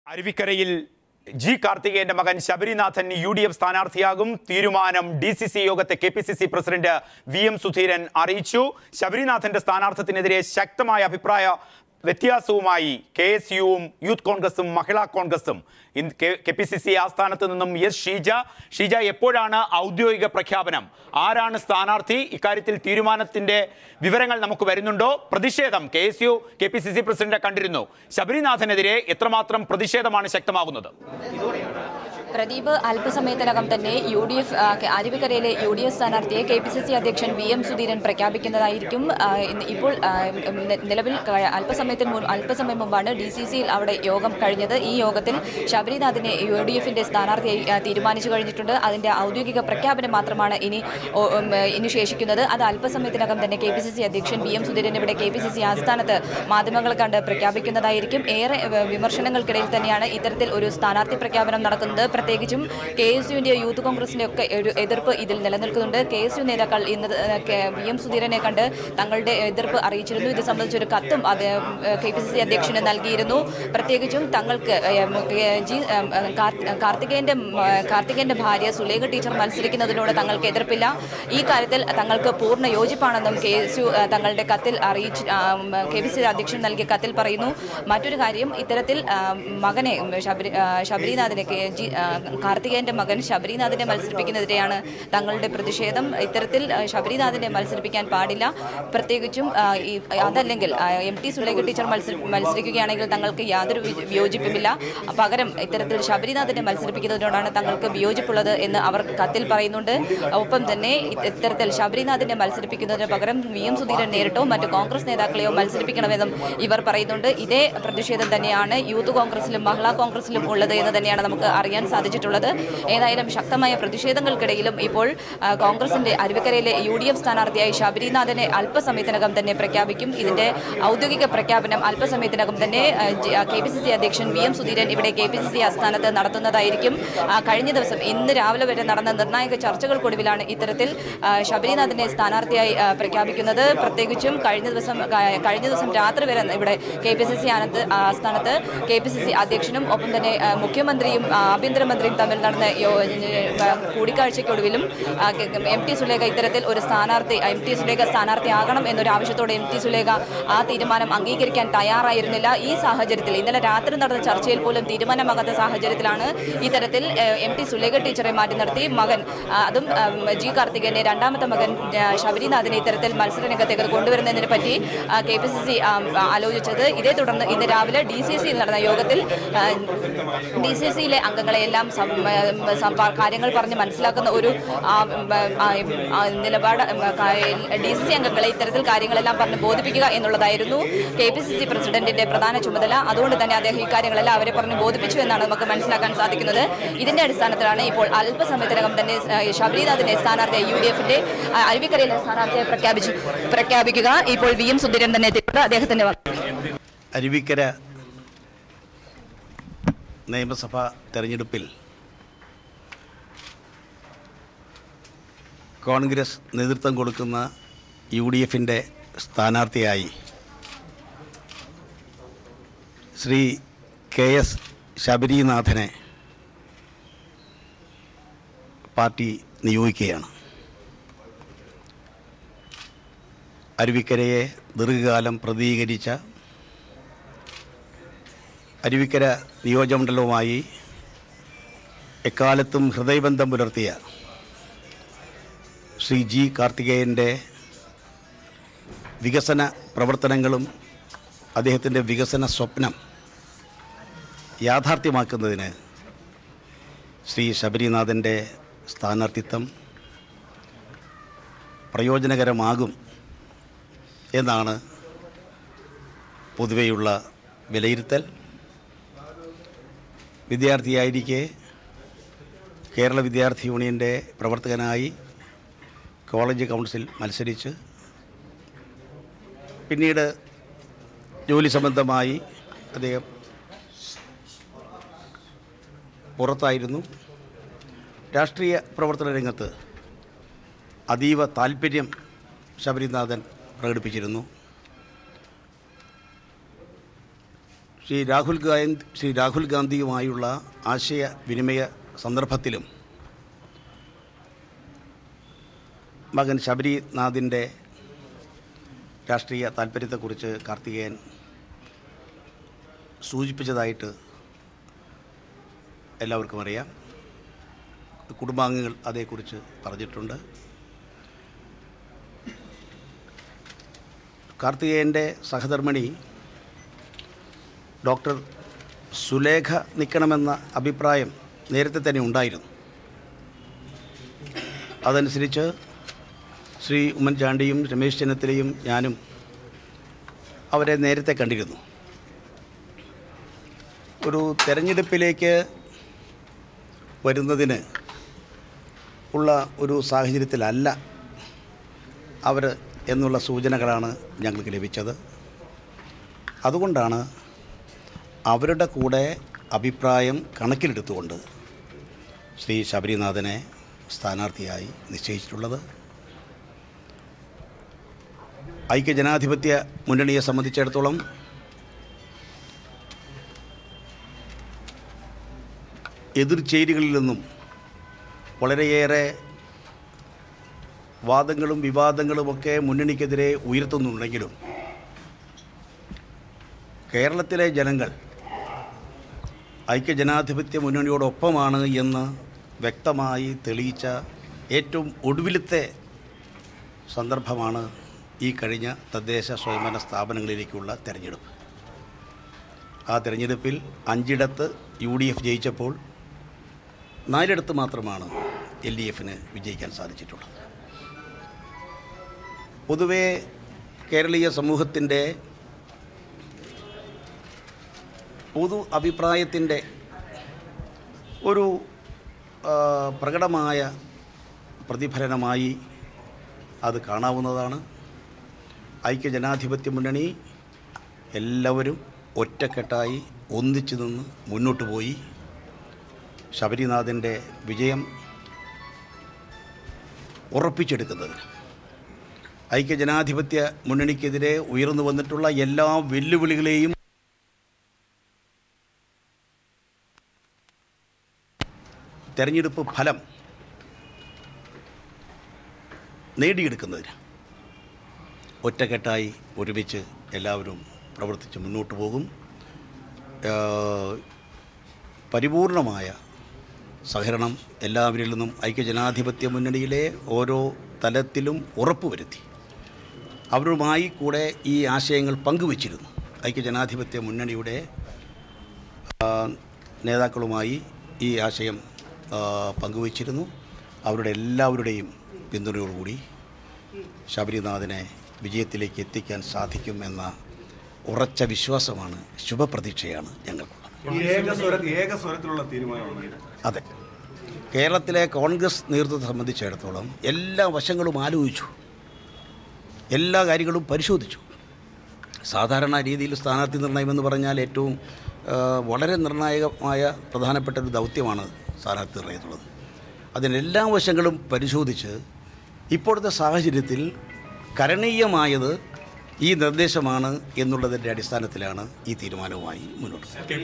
അരുവിക്കരയിൽ G കാർത്തികേയന്റെ മകൻ Sabarinathan UDF സ്ഥാനാർത്ഥിയാകും. തീരുമാനം DCC യോഗത്തെ KPCC പ്രസിഡന്റ് VM സുധീരൻ അറിയിച്ചു. ശബരിനാഥന്റെ സ്ഥാനാർത്ഥത്തിനെതിരെ ശക്തമായ അഭിപ്രായ വ്യത്യാസവുമായി KSUവും യൂത്ത് കോൺഗ്രസും മഹിളാ കോൺഗ്രസും. KPCC ആസ്ഥാനത്ത് നിന്നും ഷീജ, എപ്പോഴാണ് ഔദ്യോഗിക പ്രഖ്യാപനം? ആരാണ് സ്ഥാനാർത്ഥി? ഇക്കാര്യത്തിൽ തീരുമാനത്തിന്റെ വിവരങ്ങൾ നമുക്ക് വരുന്നുണ്ടോ? പ്രതിഷേധം KSU KPCC പ്രസിഡന്റ് കണ്ടിരുന്നു. ശബരിനാഥനെതിരെ എത്രമാത്രം പ്രതിഷേധമാണ് ശക്തമാകുന്നത്? പ്രദീപ്, അല്പസമയത്തിനകം തന്നെ അരുവിക്കരയിലെ UDF സ്ഥാനാർത്ഥിയെ KPCC അധ്യക്ഷൻ VM സുധീരൻ പ്രഖ്യാപിക്കുന്നതായിരിക്കും. ഇപ്പോൾ നിലവിൽ അല്പസമയം മുമ്പാണ് DCCയിൽ അവിടെ യോഗം കഴിഞ്ഞത്. ഈ യോഗത്തിൽ ശബരിനാഥിനെ UDFന്റെ സ്ഥാനാർത്ഥിയായി തീരുമാനിച്ചു കഴിഞ്ഞിട്ടുണ്ട്. അതിന്റെ ഔദ്യോഗിക പ്രഖ്യാപനം മാത്രമാണ് ഇനി ശേഷിക്കുന്നത്. അത് അല്പസമയത്തിനകം തന്നെ KPCC അധ്യക്ഷൻ VM സുധീരൻ ഇവിടെ KPCC ആസ്ഥാനത്ത് മാധ്യമങ്ങളെ കണ്ട് പ്രഖ്യാപിക്കുന്നതായിരിക്കും. ഏറെ വിമർശനങ്ങൾക്കിടയിൽ തന്നെയാണ് ഇത്തരത്തിൽ ഒരു സ്ഥാനാർത്ഥി പ്രഖ്യാപനം നടക്കുന്നത്. പ്രത്യേകിച്ചും KSUവിന്റെ യൂത്ത് കോൺഗ്രസിന്റെ ഒക്കെ ഒരു എതിർപ്പ് ഇതിൽ നിലനിൽക്കുന്നുണ്ട്. KSU നേതാക്കൾ ഇന്ന് VM സുധീരനെ കണ്ട് തങ്ങളുടെ എതിർപ്പ് അറിയിച്ചിരുന്നു. ഇത് സംബന്ധിച്ചൊരു കത്തും KPCC അധ്യക്ഷന് നൽകിയിരുന്നു. പ്രത്യേകിച്ചും തങ്ങൾക്ക് കാർത്തികേയന്റെ ഭാര്യ സുലേഖ ടീച്ചർ മത്സരിക്കുന്നതിനോട് തങ്ങൾക്ക് എതിർപ്പില്ല. ഈ കാര്യത്തിൽ തങ്ങൾക്ക് പൂർണ്ണ യോജിപ്പാണെന്നും KSU തങ്ങളുടെ കത്തിൽ KPCC അധ്യക്ഷൻ നൽകിയ കത്തിൽ പറയുന്നു. മറ്റൊരു കാര്യം, ഇത്തരത്തിൽ മകനെ ശബരിനാഥനെ കാർത്തികേയന്റെ മകൻ ശബരിനാഥിനെ മത്സരിപ്പിക്കുന്നതിനെതിരെയാണ് തങ്ങളുടെ പ്രതിഷേധം. ഇത്തരത്തിൽ ശബരിനാഥിനെ മത്സരിപ്പിക്കാൻ പാടില്ല. പ്രത്യേകിച്ചും അതല്ലെങ്കിൽ MT സുലേഖ ടീച്ചർ മത്സരിക്കുകയാണെങ്കിൽ തങ്ങൾക്ക് യാതൊരു വിയോജിപ്പുമില്ല. പകരം ഇത്തരത്തിൽ ശബരിനാഥിനെ മത്സരിപ്പിക്കുന്നതിനോടാണ് തങ്ങൾക്ക് വിയോജിപ്പുള്ളത് എന്ന് അവർ കത്തിൽ പറയുന്നുണ്ട്. ഒപ്പം തന്നെ ഇത്തരത്തിൽ ശബരിനാഥിനെ മത്സരിപ്പിക്കുന്നതിന് പകരം VM സുധീരൻ നേരിട്ടോ മറ്റു കോൺഗ്രസ് നേതാക്കളെയോ മത്സരിപ്പിക്കണമെന്നും ഇവർ പറയുന്നുണ്ട്. ഇതേ പ്രതിഷേധം തന്നെയാണ് യൂത്ത് കോൺഗ്രസിലും മഹിളാ കോൺഗ്രസിലും ഉള്ളത് എന്ന് തന്നെയാണ് നമുക്ക് അറിയാൻ സാധിച്ചിട്ടുള്ളത്. ഏതായാലും ശക്തമായ പ്രതിഷേധങ്ങൾക്കിടയിലും ഇപ്പോൾ കോൺഗ്രസിന്റെ അരുവിക്കരയിലെ UDF സ്ഥാനാർത്ഥിയായി ശബരിനാഥനെ അല്പസമയത്തിനകം തന്നെ പ്രഖ്യാപിക്കും. ഇതിന്റെ ഔദ്യോഗിക പ്രഖ്യാപനം അല്പസമയത്തിനകം തന്നെ KPCC അധ്യക്ഷൻ VM സുധീരൻ ഇവിടെ KPCC ആസ്ഥാനത്ത് നടത്തുന്നതായിരിക്കും. കഴിഞ്ഞ ദിവസം ഇന്ന് രാവിലെ വരെ നടന്ന നിർണായക ചർച്ചകൾക്കൊടുവിലാണ് ഇത്തരത്തിൽ ശബരിനാഥനെ സ്ഥാനാർത്ഥിയായി പ്രഖ്യാപിക്കുന്നത്. പ്രത്യേകിച്ചും കഴിഞ്ഞ ദിവസം രാത്രി വരെ ഇവിടെ KPCC ആസ്ഥാനത്ത് KPCC അധ്യക്ഷനും ഒപ്പം തന്നെ മുഖ്യമന്ത്രിയും ആഭ്യന്തരമന്ത്രിയും തമ്മിൽ നടന്ന കൂടിക്കാഴ്ചയ്ക്കൊടുവിലും MT സുലേഖ ഇത്തരത്തിൽ ഒരു MT സുലേഖ സ്ഥാനാർത്ഥിയാകണം എന്നൊരു ആവശ്യത്തോടെ MT സുലേഖ ആ തീരുമാനം അംഗീകരിക്കാൻ തയ്യാറായിരുന്നില്ല. ഈ സാഹചര്യത്തിൽ ഇന്നലെ രാത്രി നടന്ന ചർച്ചയിൽ പോലും തീരുമാനമാകാത്ത സാഹചര്യത്തിലാണ് ഇത്തരത്തിൽ MT സുലേഖ ടീച്ചറെ മാറ്റി നിർത്തി മകൻ, അതും ജി കാർത്തികേയന്റെ രണ്ടാമത്തെ മകൻ ശബരിനാഥിനെ ഇത്തരത്തിൽ മത്സരരംഗത്തേക്ക് കൊണ്ടുവരുന്നതിനെ പറ്റി KPCC ആലോചിച്ചത്. ഇതേ തുടർന്ന് ഇന്ന് രാവിലെ DCCയിൽ നടന്ന യോഗത്തിൽ DCCയിലെ അംഗങ്ങളെയെല്ലാം കാര്യങ്ങൾ പറഞ്ഞ് മനസ്സിലാക്കുന്ന ഒരു നിലപാട് DCC അംഗങ്ങളെ ഇത്തരത്തിൽ കാര്യങ്ങളെല്ലാം പറഞ്ഞ് ബോധിപ്പിക്കുക എന്നുള്ളതായിരുന്നു KPCC പ്രസിഡന്റിന്റെ പ്രധാന ചുമതല. അതുകൊണ്ട് തന്നെ അദ്ദേഹം ഇക്കാര്യങ്ങളെല്ലാം അവരെ പറഞ്ഞ് ബോധിപ്പിച്ചു എന്നാണ് നമുക്ക് മനസ്സിലാക്കാൻ സാധിക്കുന്നത്. ഇതിന്റെ അടിസ്ഥാനത്തിലാണ് ഇപ്പോൾ അല്പസമയത്തിനകം തന്നെ ശബരിനാഥിനെ സ്ഥാനാർത്ഥിയായി UDFന്റെ അരുവിക്കരയിലെ സ്ഥാനാർത്ഥിയെ പ്രഖ്യാപിക്കുക. ഇപ്പോൾ VM സുധീരൻ തന്നെ എത്തിയിട്ടുണ്ട്. അദ്ദേഹത്തിന്റെ അരുവിക്കര നിയമസഭാ തെരഞ്ഞെടുപ്പിൽ കോൺഗ്രസ് നേതൃത്വം കൊടുക്കുന്ന UDFന്റെ സ്ഥാനാർത്ഥിയായി ശ്രീ KS ശബരിനാഥനെ പാർട്ടി നിയോഗിക്കുകയാണ്. അരുവിക്കരയെ ദീർഘകാലം പ്രതിനിധീകരിച്ച അരുവിക്കര നിയോജകമണ്ഡലവുമായി എക്കാലത്തും ഹൃദയബന്ധം പുലർത്തിയ ശ്രീ ജി കാർത്തികേയൻ്റെ വികസന പ്രവർത്തനങ്ങളും അദ്ദേഹത്തിൻ്റെ വികസന സ്വപ്നം യാഥാർത്ഥ്യമാക്കുന്നതിന് ശ്രീ ശബരിനാഥൻ്റെ സ്ഥാനാർത്ഥിത്വം പ്രയോജനകരമാകും എന്നാണ് പൊതുവെയുള്ള വിലയിരുത്തൽ. വിദ്യാർത്ഥിയായിരിക്കെ കേരള വിദ്യാർത്ഥി യൂണിയൻ്റെ പ്രവർത്തകനായി കോളേജ് കൗൺസിൽ മത്സരിച്ച് പിന്നീട് ജോലി സംബന്ധമായി അദ്ദേഹം പുറത്തായിരുന്നു. രാഷ്ട്രീയ പ്രവർത്തന രംഗത്ത് അതീവ താൽപ്പര്യം ശബരിനാഥൻ പ്രകടിപ്പിച്ചിരുന്നു. ശ്രീ രാഹുൽ ഗാന്ധിയുമായുള്ള ആശയവിനിമയ സന്ദർഭത്തിലും മകൻ ശബരിനാഥിൻ്റെ രാഷ്ട്രീയ താൽപ്പര്യത്തെക്കുറിച്ച് കാർത്തികേയൻ സൂചിപ്പിച്ചതായിട്ട് എല്ലാവർക്കും അറിയാം. കുടുംബാംഗങ്ങൾ അതേക്കുറിച്ച് പറഞ്ഞിട്ടുണ്ട്. കാർത്തികേയൻ്റെ സഹധർമ്മിണി ഡോക്ടർ സുലേഖ നിൽക്കണമെന്ന അഭിപ്രായം നേരത്തെ തന്നെ ഉണ്ടായിരുന്നു. അതനുസരിച്ച് ശ്രീ ഉമ്മൻചാണ്ടിയും രമേശ് ചെന്നിത്തലയും ഞാനും അവരെ നേരത്തെ കണ്ടിരുന്നു. ഒരു തെരഞ്ഞെടുപ്പിലേക്ക് വരുന്നതിന് ഉള്ള ഒരു സാഹചര്യത്തിലല്ല അവർ എന്നുള്ള സൂചനകളാണ് ഞങ്ങൾക്ക് ലഭിച്ചത്. അതുകൊണ്ടാണ് അവരുടെ കൂടെ അഭിപ്രായം കണക്കിലെടുത്തുകൊണ്ട് ശ്രീ ശബരിനാഥനെ സ്ഥാനാർത്ഥിയായി നിശ്ചയിച്ചിട്ടുള്ളത്. ഐക്യജനാധിപത്യ മുന്നണിയെ സംബന്ധിച്ചിടത്തോളം എതിർചേരികളിൽ നിന്നും വളരെയേറെ വാദങ്ങളും വിവാദങ്ങളുമൊക്കെ മുന്നണിക്കെതിരെ ഉയർത്തുന്നുണ്ടെങ്കിലും കേരളത്തിലെ ജനങ്ങൾ ഐക്യജനാധിപത്യ മുന്നണിയോടൊപ്പമാണ് എന്ന് വ്യക്തമായി തെളിയിച്ച ഏറ്റവും ഒടുവിലത്തെ സന്ദർഭമാണ് ഈ കഴിഞ്ഞ തദ്ദേശ സ്വയംഭരണ സ്ഥാപനങ്ങളിലേക്കുള്ള തെരഞ്ഞെടുപ്പ്. ആ തെരഞ്ഞെടുപ്പിൽ 5 UDF ജയിച്ചപ്പോൾ 4 മാത്രമാണ് LDFന് വിജയിക്കാൻ സാധിച്ചിട്ടുള്ളത്. പൊതുവേ കേരളീയ സമൂഹത്തിൻ്റെ പൊതു അഭിപ്രായത്തിൻ്റെ ഒരു പ്രകടമായ പ്രതിഫലനമായി അത് കാണാവുന്നതാണ്. ഐക്യജനാധിപത്യ മുന്നണി എല്ലാവരും ഒറ്റക്കെട്ടായി ഒന്നിച്ചു നിന്ന് മുന്നോട്ട് പോയി ശബരിനാഥൻ്റെ വിജയം ഉറപ്പിച്ചെടുക്കുന്നതിന് ഐക്യജനാധിപത്യ മുന്നണിക്കെതിരെ ഉയർന്നു വന്നിട്ടുള്ള എല്ലാ വെല്ലുവിളികളെയും തെരഞ്ഞെടുപ്പ് ഫലം നേടിയെടുക്കുന്നതിന് ഒറ്റക്കെട്ടായി ഒരുമിച്ച് എല്ലാവരും പ്രവർത്തിച്ച് മുന്നോട്ട് പോകും. പരിപൂർണമായ സഹകരണം എല്ലാവരിൽ നിന്നും ഐക്യജനാധിപത്യ മുന്നണിയിലെ ഓരോ തലത്തിലും ഉറപ്പുവരുത്തി അവരുമായി കൂടെ ഈ ആശയങ്ങൾ പങ്കുവച്ചിരുന്നു. ഐക്യജനാധിപത്യ മുന്നണിയുടെ നേതാക്കളുമായി ഈ ആശയം പങ്കുവച്ചിരുന്നു. അവരുടെ എല്ലാവരുടെയും പിന്തുണയോടുകൂടി ശബരിനാഥനെ വിജയത്തിലേക്ക് എത്തിക്കാൻ സാധിക്കുമെന്ന ഉറച്ച വിശ്വാസമാണ്, ശുഭപ്രതീക്ഷയാണ് ഞങ്ങൾക്കുള്ളത്. അതെ, കേരളത്തിലെ കോൺഗ്രസ് നേതൃത്വത്തെ സംബന്ധിച്ചിടത്തോളം എല്ലാ വശങ്ങളും ആലോചിച്ചു, എല്ലാ കാര്യങ്ങളും പരിശോധിച്ചു. സാധാരണ രീതിയിൽ സ്ഥാനാർത്ഥി നിർണയമെന്ന് പറഞ്ഞാൽ ഏറ്റവും വളരെ നിർണായകമായ പ്രധാനപ്പെട്ട ഒരു ദൗത്യമാണ് സ്ഥാനാർത്ഥി നിർണയത്തുള്ളത്. അതിനെല്ലാ വശങ്ങളും പരിശോധിച്ച് ഇപ്പോഴത്തെ സാഹചര്യത്തിൽ കരണീയമായത് ഈ നിർദ്ദേശമാണ് എന്നുള്ളതിൻ്റെ അടിസ്ഥാനത്തിലാണ് ഈ തീരുമാനവുമായി മുന്നോട്ട്.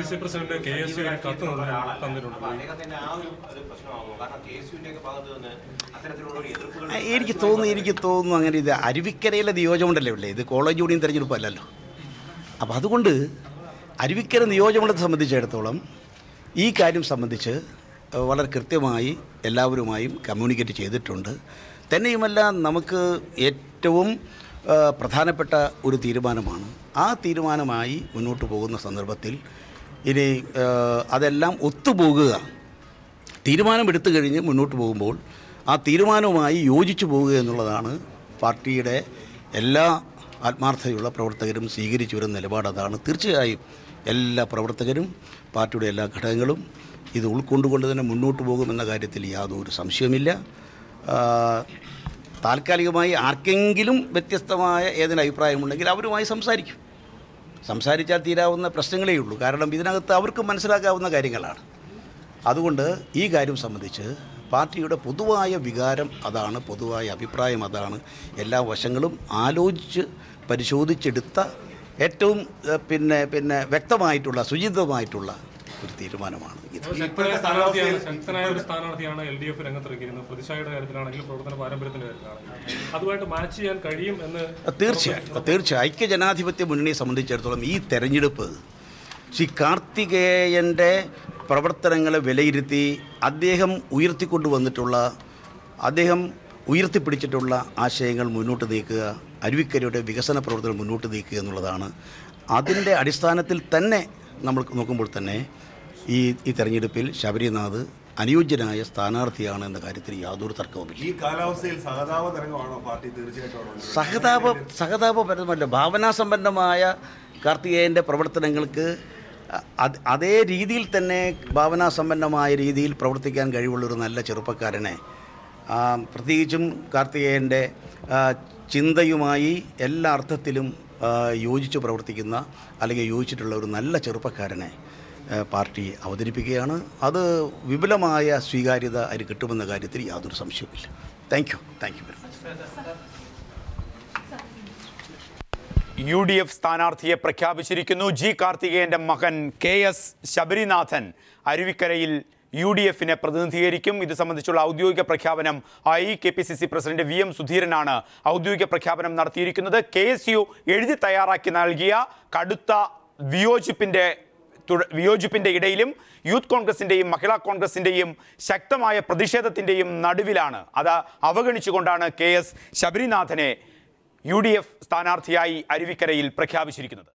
എനിക്ക് തോന്നുന്നു അങ്ങനെ ഇത് അരുവിക്കരയിലെ നിയോജകമണ്ഡലമല്ലേ ഉള്ളേ, ഇത് കോളേജ് യൂണിയൻ തിരഞ്ഞെടുപ്പല്ലല്ലോ. അപ്പോൾ അതുകൊണ്ട് അരുവിക്കര നിയോജകമണ്ഡലത്തെ സംബന്ധിച്ചിടത്തോളം ഈ കാര്യം സംബന്ധിച്ച് വളരെ കൃത്യമായി എല്ലാവരുമായും കമ്മ്യൂണിക്കേറ്റ് ചെയ്തിട്ടുണ്ട്. തന്നെയുമല്ല, നമുക്ക് ഏറ്റവും പ്രധാനപ്പെട്ട ഒരു തീരുമാനമാണ്. ആ തീരുമാനമായി മുന്നോട്ട് പോകുന്ന സന്ദർഭത്തിൽ ഇനി അതെല്ലാം ഒത്തുപോകുക, തീരുമാനമെടുത്തു കഴിഞ്ഞ് മുന്നോട്ട് പോകുമ്പോൾ ആ തീരുമാനവുമായി യോജിച്ചു പോകുക എന്നുള്ളതാണ് പാർട്ടിയുടെ എല്ലാ ആത്മാർത്ഥതയുള്ള പ്രവർത്തകരും സ്വീകരിച്ചു വരുന്ന നിലപാട്. അതാണ്. തീർച്ചയായും എല്ലാ പ്രവർത്തകരും പാർട്ടിയുടെ എല്ലാ ഘടകങ്ങളും ഇത് ഉൾക്കൊണ്ടുകൊണ്ട് തന്നെ മുന്നോട്ട് പോകുമെന്ന കാര്യത്തിൽ യാതൊരു സംശയമില്ല. താൽക്കാലികമായി ആർക്കെങ്കിലും വ്യത്യസ്തമായ ഏതെങ്കിലും അഭിപ്രായമുണ്ടെങ്കിൽ അവരുമായി സംസാരിച്ചാൽ തീരാവുന്ന പ്രശ്നങ്ങളേ ഉള്ളൂ. കാരണം ഇതിനകത്ത് അവർക്ക് മനസ്സിലാക്കാവുന്ന കാര്യങ്ങളാണ്. അതുകൊണ്ട് ഈ കാര്യം സംബന്ധിച്ച് പാർട്ടിയുടെ പൊതുവായ വികാരം അതാണ്, പൊതുവായ അഭിപ്രായം അതാണ്. എല്ലാ വശങ്ങളും ആലോചിച്ച് പരിശോധിച്ചെടുത്ത ഏറ്റവും വ്യക്തമായിട്ടുള്ള സുചിതമായിട്ടുള്ള ഒരു തീരുമാനമാണ് ഇത്. ശക്തനായ ഒരു സ്ഥാനാർത്ഥിയാണ് LDF രംഗത്തിറക്കിയിരുന്നത്. പ്രതിഷേധയുടെ കാര്യത്തിലാണെങ്കിലും പ്രവർത്തന പാരമ്പര്യത്തിന്റെ കാര്യത്തിലാണെങ്കിലും അതുമായിട്ട് മാച്ച് ചെയ്യാൻ കഴിയും എന്ന് തീർച്ചയായും ഐക്യജനാധിപത്യ മുന്നണിയെ സംബന്ധിച്ചിടത്തോളം ഈ തെരഞ്ഞെടുപ്പ് ശ്രീ കാർത്തികേയൻ്റെ പ്രവർത്തനങ്ങളെ വിലയിരുത്തി അദ്ദേഹം ഉയർത്തിപ്പിടിച്ചിട്ടുള്ള ആശയങ്ങൾ മുന്നോട്ട് നീക്കുക, അരുവിക്കരയുടെ വികസന പ്രവർത്തനങ്ങൾ മുന്നോട്ട് നീക്കുക എന്നുള്ളതാണ്. അതിൻ്റെ അടിസ്ഥാനത്തിൽ തന്നെ നമ്മൾ നോക്കുമ്പോൾ തന്നെ ഈ തെരഞ്ഞെടുപ്പിൽ ശബരിനാഥ് അനുയോജ്യനായ സ്ഥാനാർത്ഥിയാണ് എന്ന കാര്യത്തിൽ യാതൊരു തർക്കവുമില്ല. ഈ കാലാവസ്ഥയിൽ സഹതാപ തരംഗമാണോ പാർട്ടി? തീർച്ചയായിട്ടും സഹതാപപരമല്ല, ഭാവനാസമ്പന്നമായ കാർത്തികേയൻ്റെ പ്രവർത്തനങ്ങൾക്ക് അതേ രീതിയിൽ തന്നെ ഭാവനാസമ്പന്നമായ രീതിയിൽ പ്രവർത്തിക്കാൻ കഴിവുള്ളൊരു നല്ല ചെറുപ്പക്കാരനെ, പ്രത്യേകിച്ചും കാർത്തികേയൻ്റെ ചിന്തയുമായി എല്ലാ അർത്ഥത്തിലും യോജിച്ച് പ്രവർത്തിക്കുന്ന അല്ലെങ്കിൽ യോജിച്ചിട്ടുള്ള ഒരു നല്ല ചെറുപ്പക്കാരനെ പാർട്ടി അവതരിപ്പിക്കുകയാണ്. അത് വിപുലമായ സ്വീകാര്യത അതിന് കിട്ടുമെന്ന കാര്യത്തിൽ യാതൊരു സംശയവുമില്ല. Thank you very much. UDF സ്ഥാനാർത്ഥിയെ പ്രഖ്യാപിച്ചിരിക്കുന്നു. ജി കാർത്തികേയന്റെ മകൻ KS ശബരിനാഥൻ അരുവിക്കരയിൽ UDFനെ പ്രതിനിധീകരിക്കും. ഇത് സംബന്ധിച്ചുള്ള ഔദ്യോഗിക പ്രഖ്യാപനം KPCC പ്രസിഡന്റ് VM സുധീരനാണ് ഔദ്യോഗിക പ്രഖ്യാപനം നടത്തിയിരിക്കുന്നത്. KSU എഴുതി തയ്യാറാക്കി നൽകിയ കടുത്ത വിയോജിപ്പിന്റെ ഇടയിലും യൂത്ത് കോൺഗ്രസിന്റെയും മഹിളാ കോൺഗ്രസിന്റെയും ശക്തമായ പ്രതിഷേധത്തിന്റെയും നടുവിലാണ് അത് അവഗണിച്ചുകൊണ്ടാണ് KS ശബരിനാഥനെ UDF സ്ഥാനാർത്ഥിയായി അരുവിക്കരയിൽ പ്രഖ്യാപിച്ചിരിക്കുന്നത്.